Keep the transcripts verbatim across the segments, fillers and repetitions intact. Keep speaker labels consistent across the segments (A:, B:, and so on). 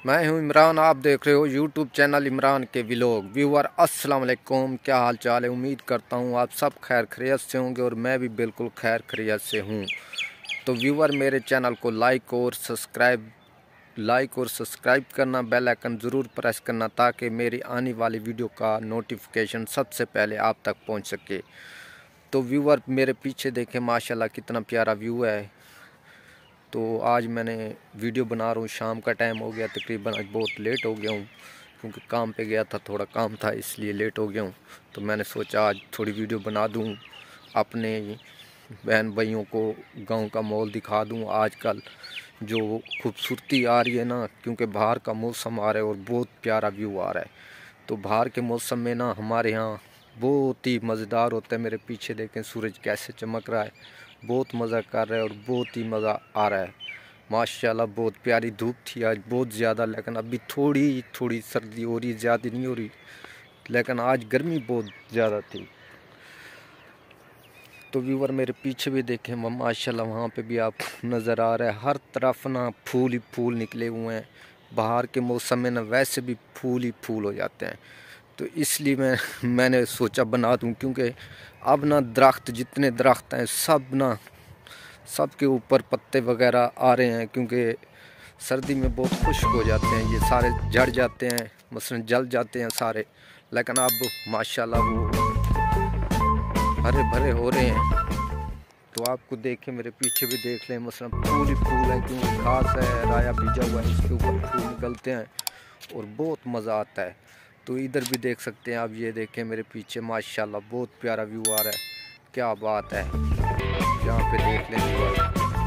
A: मैं हूं इमरान, आप देख रहे हो यूट्यूब चैनल इमरान के व्लॉग। व्यूअर अस्सलाम वालेकुम, क्या हाल चाल है। उम्मीद करता हूं आप सब खैर खैरियत से होंगे और मैं भी बिल्कुल खैर खैरियत से हूं। तो व्यूअर मेरे चैनल को लाइक और सब्सक्राइब लाइक और सब्सक्राइब करना, बेल आइकन ज़रूर प्रेस करना ताकि मेरी आने वाली वीडियो का नोटिफिकेशन सबसे पहले आप तक पहुँच सके। तो व्यूअर मेरे पीछे देखें, माशाल्लाह कितना प्यारा व्यू है। तो आज मैंने वीडियो बना रहा हूँ, शाम का टाइम हो गया तकरीबन, आज बहुत लेट हो गया हूँ क्योंकि काम पे गया था, थोड़ा काम था इसलिए लेट हो गया हूँ। तो मैंने सोचा आज थोड़ी वीडियो बना दूँ, अपने बहन भाइयों को गांव का माहौल दिखा दूँ। आजकल जो खूबसूरती आ रही है ना, क्योंकि बाहर का मौसम आ रहा है और बहुत प्यारा व्यू आ रहा है। तो बाहर के मौसम में ना हमारे यहाँ बहुत ही मज़ेदार होता है। मेरे पीछे देखें सूरज कैसे चमक रहा है, बहुत मज़ा कर रहा है और बहुत ही मज़ा आ रहा है माशाल्लाह। बहुत प्यारी धूप थी आज बहुत ज़्यादा, लेकिन अभी थोड़ी थोड़ी सर्दी हो रही, ज़्यादा नहीं हो रही, लेकिन आज गर्मी बहुत ज़्यादा थी। तो व्यूअर मेरे पीछे भी देखें माशाल्लाह, वहाँ पे भी आप नज़र आ रहा है, हर तरफ ना फूल ही फूल निकले हुए हैं। बाहर के मौसम में ना वैसे भी फूल ही फूल हो जाते हैं। तो इसलिए मैं मैंने सोचा बना दूं, क्योंकि अब ना दरख्त जितने दरख्त हैं सब ना सब के ऊपर पत्ते वगैरह आ रहे हैं, क्योंकि सर्दी में बहुत खुश्क हो जाते हैं, ये सारे झड़ जाते हैं, मसलन जल जाते हैं सारे। लेकिन अब माशाल्लाह वो हरे भरे हो रहे हैं। तो आपको देखें, मेरे पीछे भी देख लें, मसलन फूल ही फूल है, क्योंकि घास है, राया बीजा हुआ है, इसके ऊपर फूल निकलते हैं और बहुत मज़ा आता है। तो इधर भी देख सकते हैं आप, ये देखें मेरे पीछे माशाल्लाह बहुत प्यारा व्यू आ रहा है, क्या बात है। यहाँ पे देख लें,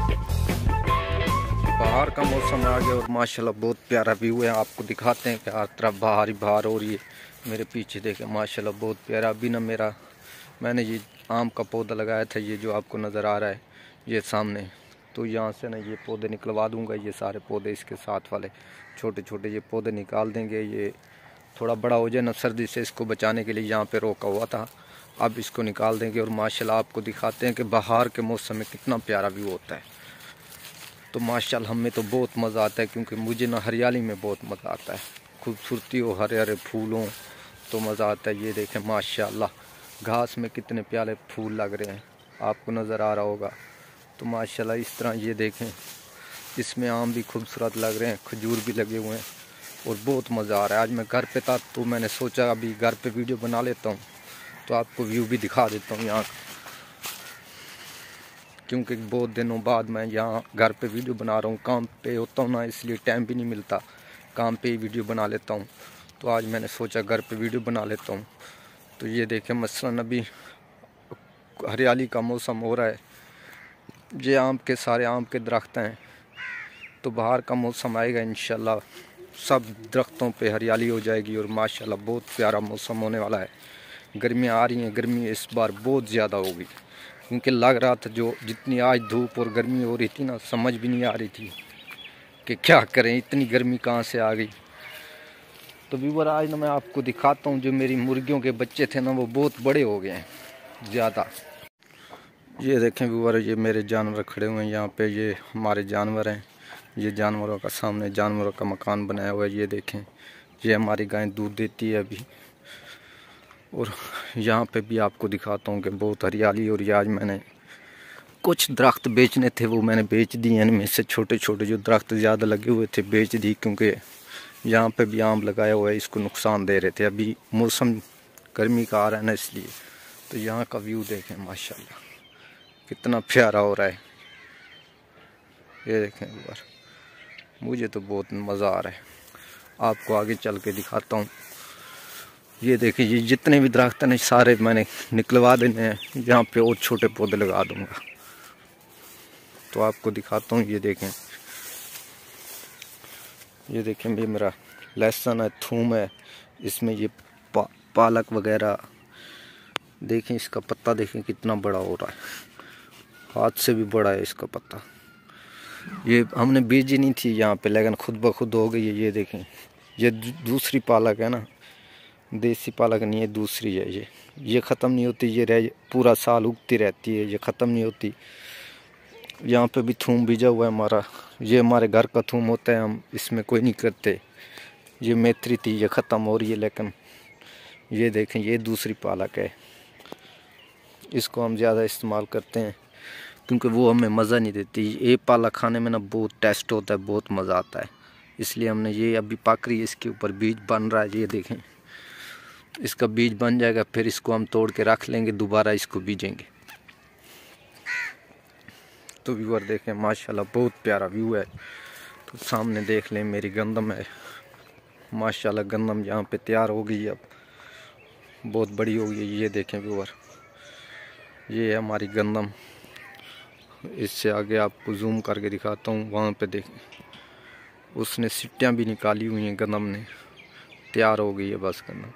A: बाहर का मौसम आ गया और माशाल्लाह बहुत प्यारा व्यू है। आपको दिखाते हैं कि हर तरफ बाहर ही बाहर हो रही है। मेरे पीछे देखें माशाल्लाह बहुत प्यारा। अभी ना मेरा मैंने ये आम का पौधा लगाया था, ये जो आपको नज़र आ रहा है ये सामने, तो यहाँ से ना ये पौधे निकलवा दूँगा। ये सारे पौधे इसके साथ वाले छोटे छोटे ये पौधे निकाल देंगे। ये थोड़ा बड़ा हो जाए ना, सर्दी से इसको बचाने के लिए यहाँ पे रोका हुआ था, अब इसको निकाल देंगे। और माशाल्लाह आपको दिखाते हैं कि बाहर के मौसम में कितना प्यारा व्यू होता है। तो माशाल्लाह हमें तो बहुत मज़ा आता है, क्योंकि मुझे ना हरियाली में बहुत मज़ा आता है, खूबसूरती हो, हरे हरे फूलों तो मज़ा आता है। ये देखें माशाल्लाह घास में कितने प्यारे फूल लग रहे हैं, आपको नज़र आ रहा होगा। तो माशाल्लाह इस तरह ये देखें, इसमें आम भी खूबसूरत लग रहे हैं, खजूर भी लगे हुए हैं और बहुत मज़ा आ रहा है। आज मैं घर पे था तो मैंने सोचा अभी घर पे वीडियो बना लेता हूँ, तो आपको व्यू भी दिखा देता हूँ यहाँ, क्योंकि बहुत दिनों बाद मैं यहाँ घर पे वीडियो बना रहा हूँ। काम पे होता हूँ ना, इसलिए टाइम भी नहीं मिलता, काम पे ही वीडियो बना लेता हूँ। तो आज मैंने सोचा घर पे वीडियो बना लेता हूँ। तो ये देखें मसलन अभी हरियाली का मौसम हो रहा है, ये आम के सारे आम के दरख्त हैं। तो बाहर का मौसम आएगा इंशाल्लाह, सब दरख्तों पे हरियाली हो जाएगी और माशाल्लाह बहुत प्यारा मौसम होने वाला है। गर्मियाँ आ रही हैं, गर्मी इस बार बहुत ज़्यादा होगी, क्योंकि लग रहा था जो जितनी आज धूप और गर्मी हो रही थी ना, समझ भी नहीं आ रही थी कि क्या करें, इतनी गर्मी कहाँ से आ गई। तो व्यूअर आज ना मैं आपको दिखाता हूँ, जो मेरी मुर्गियों के बच्चे थे ना वो बहुत बड़े हो गए हैं ज़्यादा। ये देखें व्यूअर, ये मेरे जानवर खड़े हुए हैं यहाँ पे, ये हमारे जानवर हैं। ये जानवरों का सामने जानवरों का मकान बनाया हुआ है। ये देखें, ये हमारी गाय दूध देती है अभी। और यहाँ पे भी आपको दिखाता हूँ कि बहुत हरियाली हो रही है। आज मैंने कुछ दरख्त बेचने थे, वो मैंने बेच दिए। इनमें से छोटे छोटे जो दरख्त ज़्यादा लगे हुए थे बेच दी, क्योंकि यहाँ पे भी आम लगाया हुआ है, इसको नुकसान दे रहे थे। अभी मौसम गर्मी का आ रहा है ना, इसलिए। तो यहाँ का व्यू देखें माशाल्लाह कितना प्यारा हो रहा है। ये देखें यार, मुझे तो बहुत मज़ा आ रहा है, आपको आगे चल के दिखाता हूँ। ये देखिए, ये जितने भी दरख्त हैं सारे मैंने निकलवा देने हैं, यहाँ पे और छोटे पौधे लगा दूँगा। तो आपको दिखाता हूँ, ये देखें, ये देखें, ये मेरा लहसुन है, थूम है, इसमें ये पा, पालक वगैरह देखें। इसका पत्ता देखें कितना बड़ा हो रहा है, हाथ से भी बड़ा है इसका पत्ता। ये हमने बीजी नहीं थी यहाँ पे, लेकिन खुद ब खुद हो गई है। ये देखें, ये दूसरी पालक है ना, देसी पालक नहीं है, दूसरी है। ये ये ख़त्म नहीं होती, ये रह पूरा साल उगती रहती है, ये ख़त्म नहीं होती। यहाँ पे भी थूम बीजा हुआ है हमारा, ये हमारे घर का थूम होता है, हम इसमें कोई नहीं करते। ये मेथरी थी, ये ख़त्म हो रही है, लेकिन ये देखें ये दूसरी पालक है। इसको हम ज़्यादा इस्तेमाल करते हैं क्योंकि वो हमें मज़ा नहीं देती। ये पालक खाने में ना बहुत टेस्ट होता है, बहुत मज़ा आता है, इसलिए हमने ये अभी पक रही है, इसके ऊपर बीज बन रहा है। ये देखें इसका बीज बन जाएगा, फिर इसको हम तोड़ के रख लेंगे, दोबारा इसको बीजेंगे। तो व्यूअर देखें माशाल्लाह बहुत प्यारा व्यू है। तो सामने देख लें मेरी गंदम है, माशाल्लाह गंदम यहाँ पे तैयार हो गई है, अब बहुत बड़ी हो गई है। ये देखें व्यूअर, ये है हमारी गंदम। इससे आगे आपको जूम करके दिखाता हूँ, वहाँ पे देखें उसने सिट्टियाँ भी निकाली हुई हैं, गंदम ने तैयार हो गई है बस गंदम।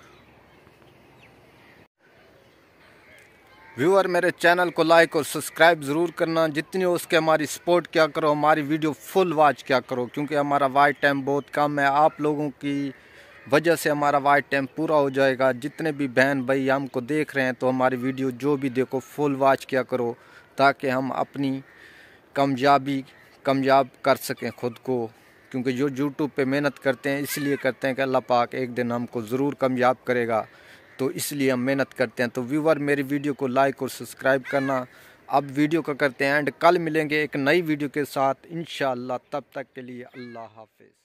A: व्यूअर मेरे चैनल को लाइक और सब्सक्राइब ज़रूर करना, जितनी हो उसके हमारी सपोर्ट क्या करो, हमारी वीडियो फुल वॉच क्या करो, क्योंकि हमारा वाच टाइम बहुत कम है। आप लोगों की वजह से हमारा वाच टाइम पूरा हो जाएगा। जितने भी बहन भाई हमको देख रहे हैं तो हमारी वीडियो जो भी देखो फुल वॉच क्या करो, ताकि हम अपनी कामयाबी कामयाब कर सकें खुद को, क्योंकि जो यूट्यूब पे मेहनत करते हैं इसलिए करते हैं कि अल्लाह पाक एक दिन हमको ज़रूर कामयाब करेगा, तो इसलिए हम मेहनत करते हैं। तो व्यूअर मेरी वीडियो को लाइक और सब्सक्राइब करना। अब वीडियो का करते हैं एंड, कल मिलेंगे एक नई वीडियो के साथ इंशाअल्लाह। तब तक के लिए अल्लाह हाफिज़।